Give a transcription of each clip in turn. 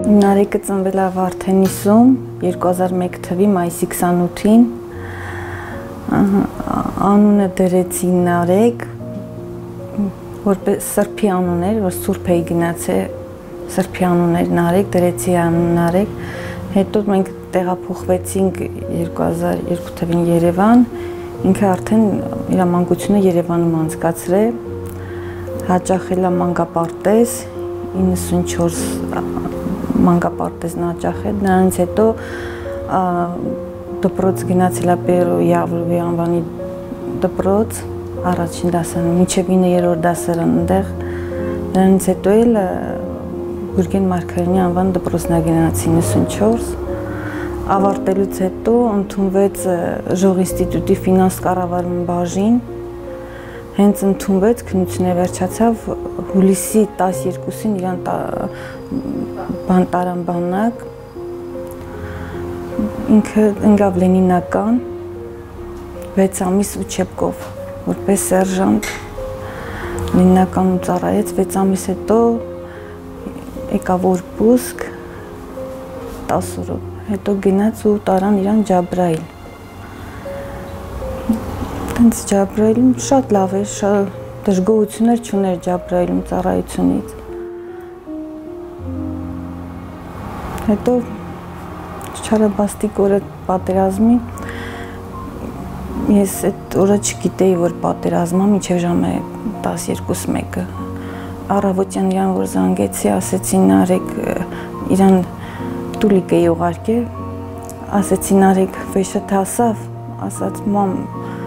Նարեկը ծնվել է Վարդենիսում 2001 թվականի մայիսի 28-ին։ Անունը դրեցի Նարեկ, որպես սրբի անուն էր, որ Սուրբ էի գնացել, սրբի անուն էր Նարեկ, դրեցի անուն Նարեկ։ Հետո մենք տեղափոխվեցինք 2002 թվականին Երևան, ինքը արդեն իր մանկությունը Երևանում անցկացրել, հաճախել է մանկապարտեզ, 94 մանկապարտեզն հաճախել, նրանից հետո դպրոց գնացել է Պերոյի Ավլովի անվանի դպրոց, առաջին դասարան, մինչև 9-րդ դասարան ընդեղ, նրանից հետո էլ Գուրգեն Մարգարյանի անվան դպրոցն է գնացի 94, ավարտելուց հետո ընդունվեց Ժող ինստիտուտի ֆինանս կառավարման բաժին, հենց ընդունվեց, քննությունը վերջացավ, հուլիսի 12-ին իրան տարան բանակ, ինքը ընկավ Լենինական 6 ամիս Ուչեբկով, որպես սերժանտ Լենինականում ծառայեց, 6 ամիս հետո եկավ որպուսկ 10 օրով, հետո գնաց ու տարան իրան Ջաբրայիլ։ Տենց Ջաբրայիլում շատ լավ էր, շատ դժգոհություններ չուներ Ջաբրայիլում ծառայությունից։ Հետո չարաբաստիկ օրը պատերազմի, ես այդ օրը չգիտեի, որ պատերազմ է, մինչև ժամը 12-1-ը։ Առավոտյան իրան որ զանգեցի, ասեցի Նարեկ, իրան տուլիկ էի ուղարկել, ասեցի Նարեկ վեշը հասավ, ասաց մամ,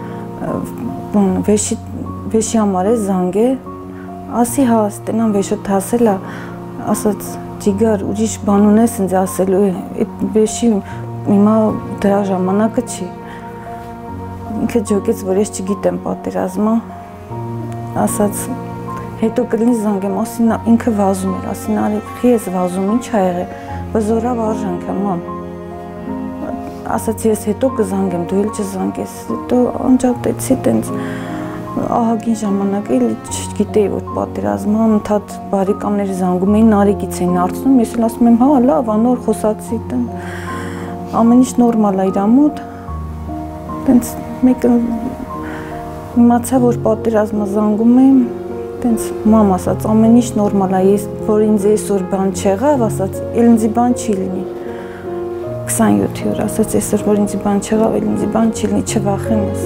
վեշի համար է զանգե, ասի հա, ստենան վեշը հասել է, ասաց Ջիգար, ուրիշ բան ունես ինձ ասելու, այդ վեշի հիմա դրա ժամանակը չի։ Ինքը ջոկեց, որ ես չգիտեմ պատերազմը, ասաց հետո կլինի զանգեմ, ասի ինքը վազում էր, ասի Նարեկ, խի ես վազում, ինչ ա եղել, բզորավ արժանքը, մամ։ Ասաց ես հետո կզանգեմ, դու էլ չզանգես, հետո անջատեցի տենց ահագին ժամանակ, էլ չգիտեի, որ պատերազմը, ընդհատ բարեկամների զանգում էին, Նարեկից էին հարցնում, ես էլ ասում եմ, հա, լավ, անոր խոսացի, ամեն ինչ նորմալ է իր մոտ, տենց մեկը իմացա, որ պատերազմը զանգում եմ, տենց մամ ասաց, ամեն ինչ նորմալ է, որ ինձ այսօր բան չեղավ, ասաց, էլ ինձի բան չի լինի, 27 օր, ասաց այսօր, որ ինձի բան չեղավ, էլ ինձի բան չի լինի, չվախենես։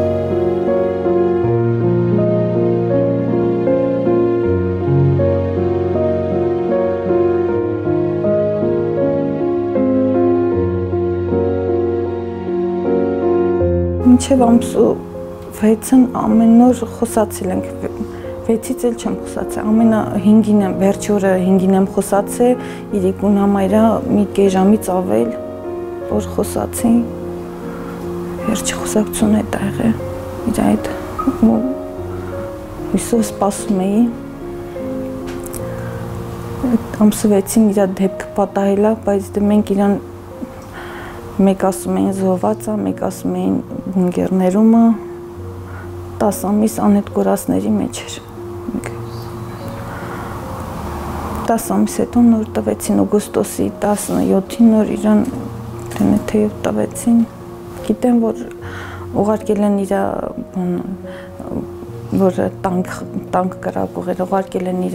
Մինչև ամսու 6-ն ամեն օր խոսացել ենք, 6-ից էլ չեմ խոսացել, ամենա 5-ին եմ, վերջի օրը 5-ին եմ խոսացել, իրիկուն համայրա մի կես ժամից ավել, որ խոսացին, վերջի խոսակցություն է եղել, իր այդ հույսով սպասում էի, ամսու 6-ին իր դեպքը պատահել է, բայց մենք իրան մեկ ասում էին զոհված է, մեկ ասում էին բունկերներում է, 10 ամիս անհետ կորածների մեջ էր։ 10 ամիս հետո նոր տվեցին օգոստոսի 17-ին նոր իրան թեև տվեցին, գիտեմ, որ ուղարկել են իր որ տանկ կրակողեր, ուղարկել են իր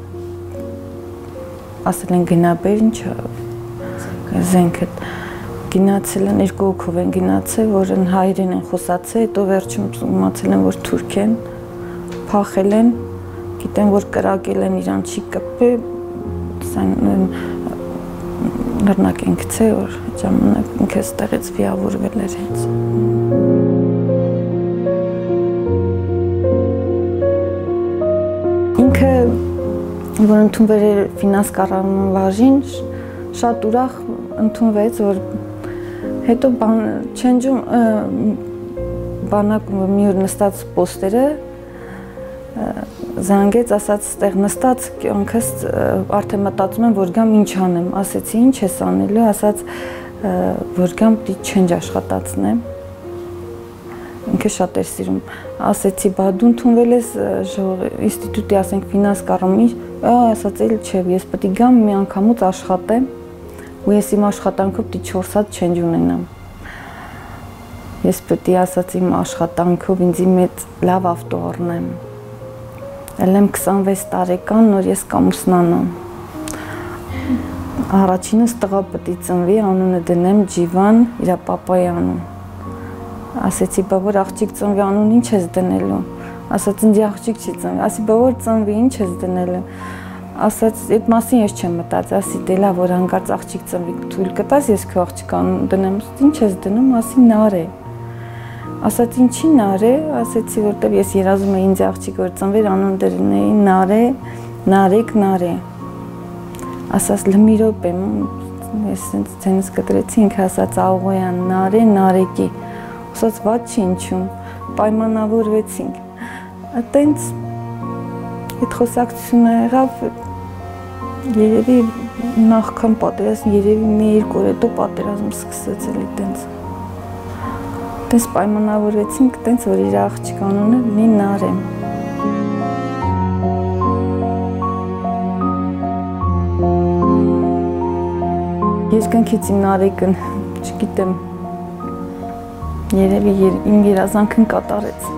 ասել են գնաբեր, ինչը զենքը գնացել են, 2 հոգով են գնացել, որ հայերեն են խոսացել, հետո վերջում իմացել են, որ թուրք են, փախել են, գիտեմ, որ կրակել են իրան չի կպե, նռնակ են գցել, որ ժամանակ ինքը ստեղից վիավորվել էր հենց։ Ինքը, որ ընդունվել էր ֆինանս կառավարման բաժին, շատ ուրախ ընդունվեց, որ հետո չենջում բանակում մի օր նստած պոստերը զանգեց, ասաց ստեղ նստած կյանքս արդեն մտածում եմ, որ գամ ինչ անեմ, ասեցի ինչ ես անելու, ասաց որ գամ չենջ աշխատացնեմ, ինքը շատ էր սիրում, ասեցի բա դու ընդունվել ես ինստիտուտի, ասենք ֆինանս կառավարմի ասաց էլ չէ, ես պետք է գամ մի անգամուց աշխատեմ ու ես իմ աշխատանքով պիտի 4 հատ չենջ ունենամ։ Ես պետք է ասաց իմ աշխատանքով ինձ մեծ լավ ավտո առնեմ։ Ելեմ 26 տարեկան, նոր ես կամուսնանամ։ Առաջինս տղա պետք է ծնվի, անունը դնեմ Ջիվան, իր պապայի անուն։ Ասեցի, բա որ աղջիկ ծնվի, անուն ինչ ես դնելու։ Ասաց, ինձ աղջիկ չի ծնվի, ասի, բա որ ծնվի, ինչ ես դնելու։ Ասաց, այդ մասին ես չեմ մտածել, ասի, դե լավ, որ հանկարծ աղջիկ ծնվի, թույլ կտաս, ես քո աղջիկ անուն դնեմ, ինչ ես դնում, ասի, Նարե։ Ասաց, ինչի Նարե, ասեցի, որտեվ ես երազում եմ ինձ աղջիկ որ ծնվեր, անուն դրնեի Նարե, Նարեկ, Նարե։ Ասաց, լմի րոպե, ես ցենս կտրեցի, ինքը ասաց, Աղոյան, Նարե, Նարեկի։ Ասաց, ված չի ինչու, պայմանավորվեցինք։ Այտենց այդ խոսակցությունը եղավ, երևի նախքան պատերազմ, երևի մի 2 օր հետո պատերազմ սկսեց էլի տենց։ Տենց պայմանավորվեցինք, տենց որ իր աղջիկ անունը լինի Նարե։ Երկնքից իմ Նարեկն, չգիտեմ, երևի իմ երազանքն կատարեց։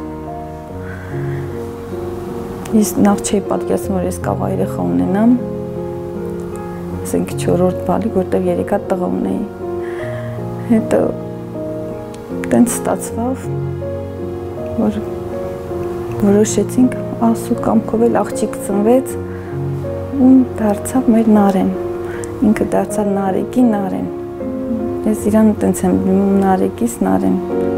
Ես նախ չէի պատկերացնում, որ ես կարող երեխա ունենամ, ասենք 4-րդ բալի, որտեղ 3 հատ տղա ունեի։ Հետո տենց ստացվավ, որ որոշեցինք Աստծո կամքով էլ աղջիկ ծնվեց ու դարձավ մեր Նարեն։ Ինքը դարձավ Նարեկի Նարեն։ Ես իրան տենց եմ դիմում Նարեկից Նարեն։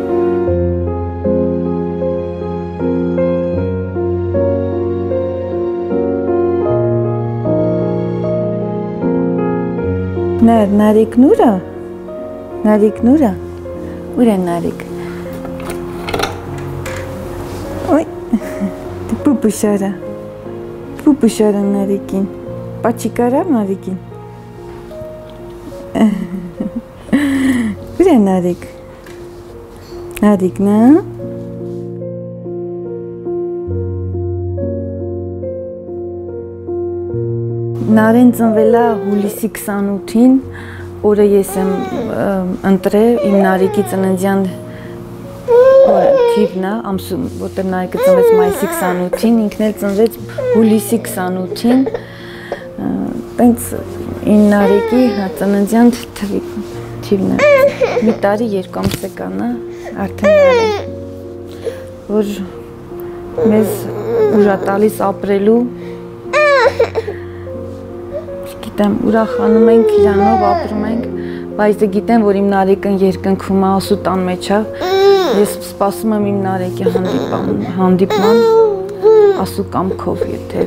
Նարեկ Նուրը, Նարեկ Նուրը, ուր է Նարեկ։ Ոյ, պուպուշարա Նարեկին, պաչիկարա Նարեկին։ Ուր է Նարեկ, Նարեկն է։ Նարեն ծնվել է հուլիսի 28-ին, օրը ես եմ ընտրել իմ Նարեկի ծննդյան թիվն է, ամսում, որտեղ Նարեկը ծնվեց մայիսի 28-ին, ինքն էլ ծնվեց հուլիսի 28-ին, տենց իմ Նարեկի ծննդյան թիվն է, մի տարի 2 ամս է կան, արդեն Նարեն, որ մեզ ուժ է տալիս ապրելու, գիտեմ, ուրախանում ենք իրանով, ապրում ենք, բայց դե գիտեմ, որ իմ Նարեկն երկնքում է, Աստծո տան մեջ է, ես սպասում եմ իմ Նարեկի հանդիպման, Աստծո կամքով, եթե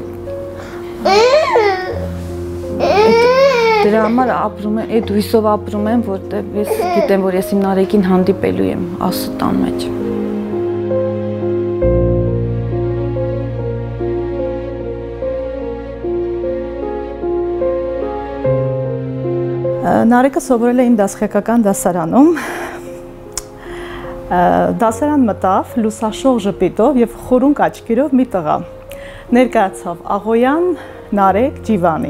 դրա համար ապրում եմ, այդ հույսով ապրում եմ, որտեղ ես գիտեմ, որ ես իմ Նարեկին հանդիպելու եմ Աստծո տան մեջ։ Նարեկը սովորել է իմ դասղեկական դասարանում, դասարան մտավ լուսաշող ժպիտով և խորունկ աչքերով մի տղա, ներկայացավ Աղոյան Նարեկ Ջիվանի։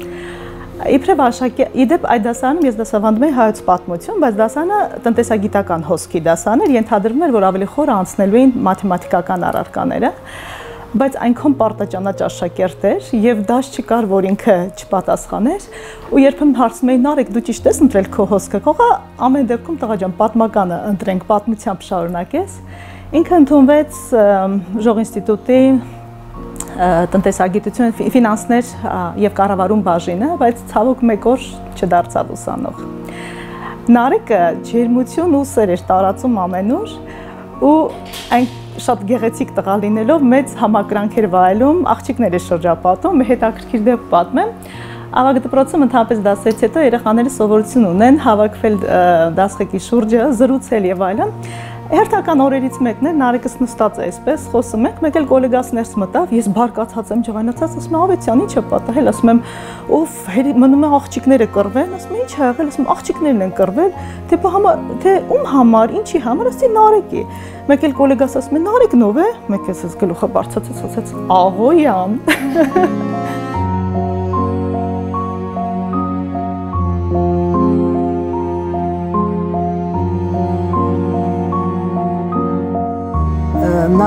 Իդեպ այդ դասարանում ես դասավանդում էի հայոց պատմություն, բայց դասարանը տնտեսագիտական հոսքի դասարան էր, ենթադրվում էր, որ ավելի խորը անցնելու էին մաթեմատիկական առարկաները, բայց այնքան պարտաճանաչ աշակերտ էր և դաս չկար, որ ինքը չպատասխաներ ու երբեմն հարցում էի Նարեկ, դու ճիշտ ես ընտրել քո հոսքը, կողա ամեն դեպքում տղա ջան, պատմականը ընտրենք, պատմությամբ շարունակես։ Ինքը ընդունվեց Ժող ինստիտուտի տնտեսագիտություն, ֆինանսներ և կառավարում բաժինը, բայց ցավոք մեկ օր չդարձավ ուսանող։ Նարեկը ջերմություն ու սեր էր տարածում ամենուր ու այն շատ գեղեցիկ տղա լինելով մեծ համակրանքեր վայելում, աղջիկներ է շրջապատում, հետաքրքիր դեպք պատմեմ։ Ավագ դպրոցում ընդհանրապես դասից հետո երեխաները սովորություն ունեն հավաքվել դասղեկի շուրջը, զրուցել եւ այլն։ Հերթական օրերից մեկն էր, Նարեկս նստած է այսպես, խոսում ենք, մեկ էլ գոլեգաս ներս մտավ, ես բարկացած եմ, ջղայնացած, ասում եմ, Ավետյան, ինչ է պատահել, ասում եմ, ով մնում է աղջիկները կռվեն, ասում եմ, ինչ է եղել, ասում եմ, աղջիկներն են կռվել, թե ում համար, ինչի համար, ասի Նարեկի։ Մեկ էլ գոլեգաս ասում է, Նարեկն ով է, մեկ էլ գլուխը բարձրացած, ասաց, Աղոյան։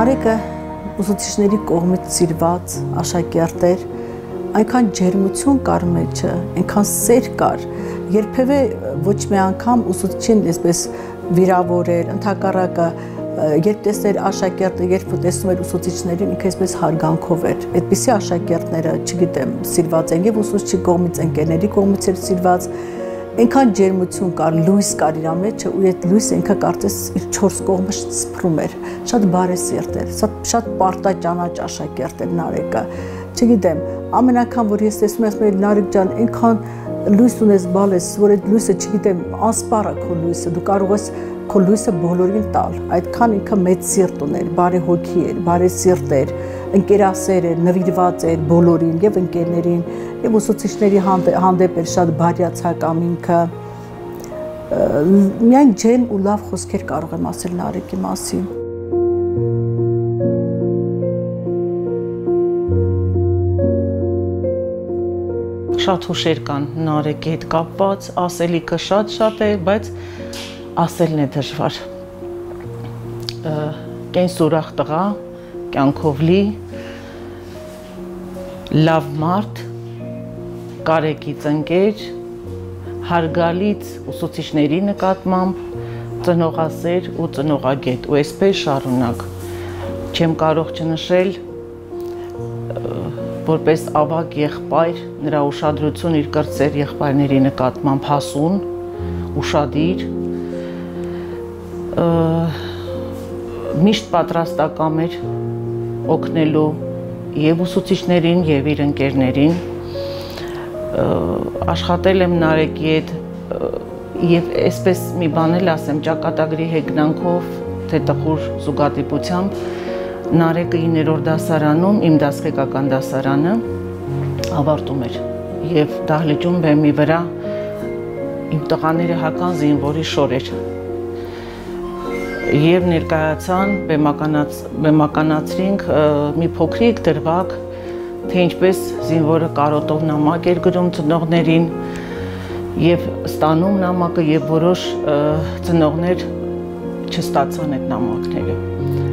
Նարեկը ուսուցիչների կողմից սիրված աշակերտ էր, այնքան ջերմություն կար մեջը, այնքան սեր կար, երբևէ ոչ մի անգամ ուսուցիչին այսպես վիրավորել, ընդհակառակը երբ տեսներ աշակերտը, երբ տեսնում էր ուսուցիչներին, ինքը այսպես հարգանքով էր։ Այդպիսի աշակերտները, չգիտեմ, սիրված են եւ ուսուցչի կողմից, ընկերների կողմից էր սիրված, այնքան ջերմություն կար, լույս կար իր մեջը, ու այդ լույսը ինքը կարծես իր 4 կողմը սփռում էր։ Շատ բարեսիրտ էր, շատ պարտաճանաչ աշակերտ էր Նարեկը։ Չգիտեմ, ամեն անգամ որ ես տեսնում եմ Նարեկ ջան, այնքան լույս ունես, բալես, որ այդ լույսը, չգիտեմ, անսպառ է քո լույսը, դու կարող ես քո լույսը բոլորին տալ։ Այդքան ինքը մեծ սիրտ ուներ, բարի հոգի էր, բարեսիրտ էր, ընկերասեր էր, նվիրված էր բոլորին եւ ընկերներին, եւ ուսուցիչների հանդեպ էր շատ բարյացակամ ինքը։ Միայն ջերմ ու լավ խոսքեր կարող եմ ասել Նարեկի մասին։ Շատ հուշեր կան Նարեկի հետ կապված, ասելիքը շատ է, բայց ասելն է դժվար։ Կենսուրախ տղա, կյանքով լի, լավ մարդ, կարեկից ընկեր, հարգալից ուսուցիչների նկատմամբ, ծնողասեր ու ծնողագետ, ու այսպես շարունակ։ Չեմ կարող չնշել, որպես ավագ եղբայր, նրա ուշադրություն իր կրտսեր եղբայրների նկատմամբ հասուն, ուշադիր, միշտ պատրաստակամ էր օգնելու եւ ուսուցիչներին եւ իր ընկերներին, աշխատել եմ Նարեկի հետ եւ այսպես մի բան էլ ասեմ, ճակատագրի հեգնանքով, թե տխուր զուգադիպությամբ Նարեկը 9-րդ դասարանում, իմ դասղեկական դասարանը ավարտում էր եւ դահլիճում բեմի վրա իմ տղաները հական զինվորի շորեր եւ ներկայացան, բեմականացրինք մի փոքրիկ դրվագ, թե ինչպես զինվորը կարոտով նամակ էր գրում ծնողներին եւ ստանում նամակը եւ որոշ ծնողներ չստացան այդ նամակները։